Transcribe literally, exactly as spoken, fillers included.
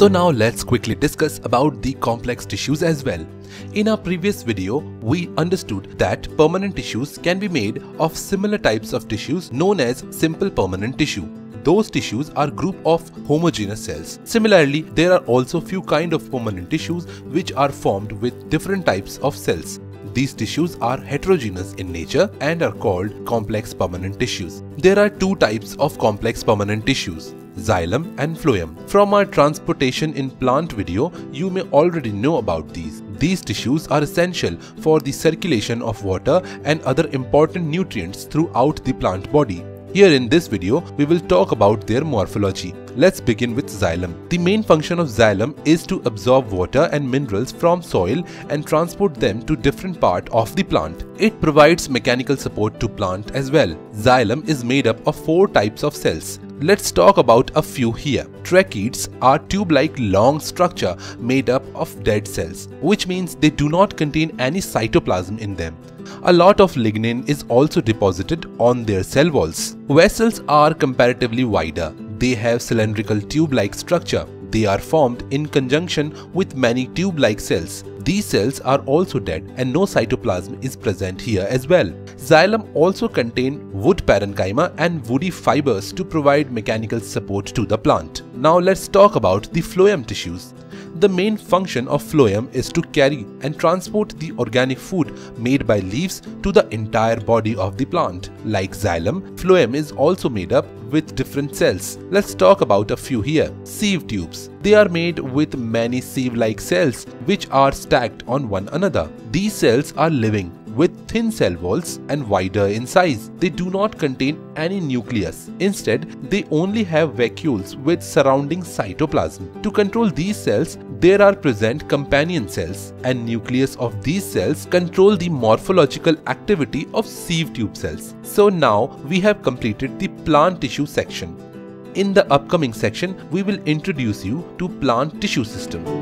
So now let's quickly discuss about the complex tissues as well. In our previous video, we understood that permanent tissues can be made of similar types of tissues known as simple permanent tissue. Those tissues are group of homogeneous cells. Similarly, there are also few kind of permanent tissues which are formed with different types of cells. These tissues are heterogeneous in nature and are called complex permanent tissues. There are two types of complex permanent tissues, xylem and phloem. From our transportation in plant video, you may already know about these. These tissues are essential for the circulation of water and other important nutrients throughout the plant body. Here in this video, we will talk about their morphology. Let's begin with xylem. The main function of xylem is to absorb water and minerals from soil and transport them to different part of the plant. It provides mechanical support to plant as well. Xylem is made up of four types of cells. Let's talk about a few here. Tracheids are tube-like long structure made up of dead cells, which means they do not contain any cytoplasm in them. A lot of lignin is also deposited on their cell walls. Vessels are comparatively wider. They have cylindrical tube-like structure. They are formed in conjunction with many tube-like cells. These cells are also dead and no cytoplasm is present here as well. Xylem also contain wood parenchyma and woody fibers to provide mechanical support to the plant. Now let's talk about the phloem tissues. The main function of phloem is to carry and transport the organic food made by leaves to the entire body of the plant. Like xylem, phloem is also made up with different cells. Let's talk about a few here. Sieve tubes. They are made with many sieve-like cells which are stacked on one another. These cells are living with thin cell walls and wider in size. They do not contain any nucleus. Instead, they only have vacuoles with surrounding cytoplasm. To control these cells, there are present companion cells, and nucleus of these cells control the morphological activity of sieve tube cells. So now we have completed the plant tissue section. In the upcoming section, we will introduce you to plant tissue system.